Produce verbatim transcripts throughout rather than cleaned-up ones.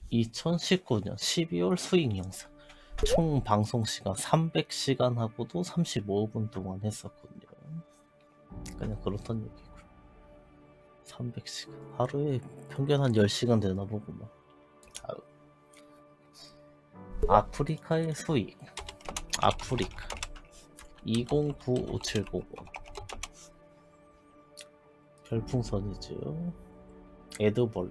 이천십구 년 십이월 수익 영상. 총 방송 시간 삼백 시간 하고도 삼십오 분 동안 했었군요. 그냥 그렇단 얘기고. 삼백 시간. 하루에 평균 한 열 시간 되나 보구만. 다음. 아프리카의 수익. 아프리카. 이공구오칠공오. 별풍선이죠. 에드벌.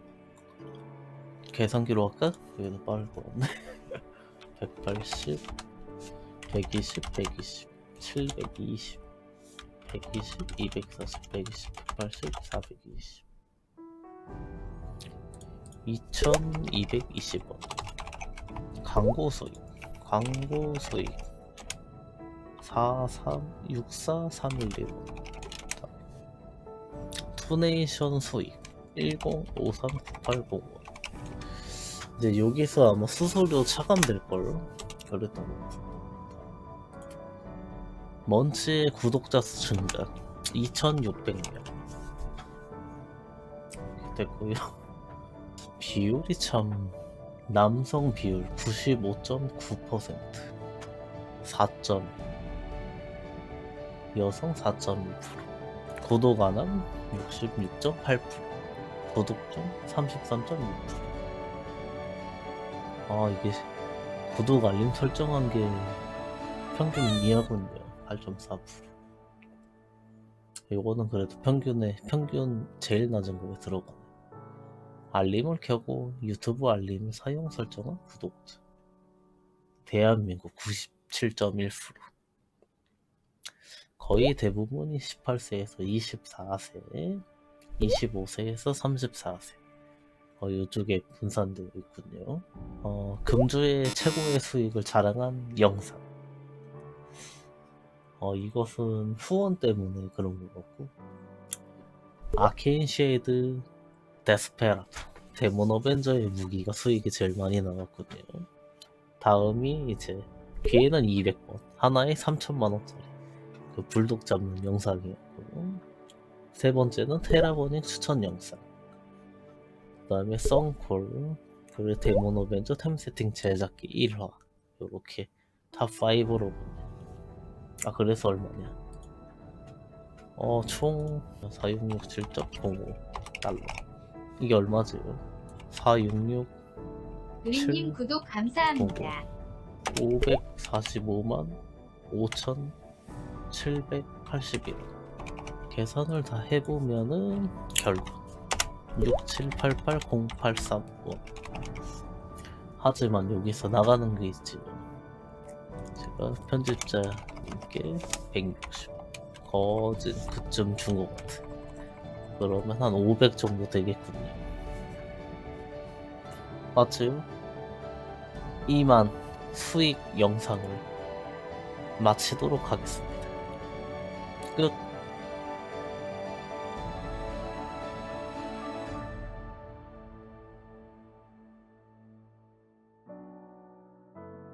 계산기로 할까? 그게 더 빠를 것 같네. 백팔십, 백이십, 백이십, 칠백이십, 백이십, 이백사십, 백이십, 백팔십, 사백이십. 이천이백이십 원. 광고 수익. 광고 수익. 사삼육사삼일일 원. 투네이션 수익. 일공오삼구팔공 원. 이제 여기서 아마 수수료 차감될걸? 그랬던 것 같아. 먼치의 구독자 수 증가 이천육백 명 됐고요. 비율이 참, 남성 비율 구십오 점 구 퍼센트, 사 점, 여성 사 점 일 퍼센트, 구독 안함 육십육 점 팔 퍼센트, 구독점 삼십삼 점 육 퍼센트. 아, 이게 구독 알림 설정한 게 평균 이하군요. 팔 점 사 퍼센트. 요거는 그래도 평균에, 평균 제일 낮은 거에 들어가네. 알림을 켜고 유튜브 알림 사용 설정은 구독자. 대한민국 구십칠 점 일 퍼센트. 거의 대부분이 십팔 세에서 이십사 세, 이십오 세에서 삼십사 세. 어, 이쪽에 분산되어 있군요. 어, 금주의 최고의 수익을 자랑한 영상. 어, 이것은 후원 때문에 그런 것 같고. 아케인 쉐이드 데스페라도. 데몬 어벤져의 무기가 수익이 제일 많이 나왔군요. 다음이 이제 기회는 이백 번, 하나에 삼천만 원짜리 그 불독 잡는 영상이었고, 세 번째는 테라버닝 추천 영상. 그 다음에 썬콜, 그리고 데몬 어벤져 템 세팅 제작기 일 화. 요렇게 탑 오로 보네. 아, 그래서 얼마냐? 어, 총 사육육칠 점 공오 달러. 이게 얼마지? 사육육 루인님 구독 감사합니다. 오백사십오만 오천칠백팔십일 원. 계산을 다 해보면은 결국 육칠팔팔공팔삼 원. 하지만 여기서 나가는 게 있지. 제가 편집자님께 백육십 거진 그쯤 준 것 같아. 그러면 한 오백 정도 되겠군요. 맞지요? 이만 수익 영상을 마치도록 하겠습니다. 끝.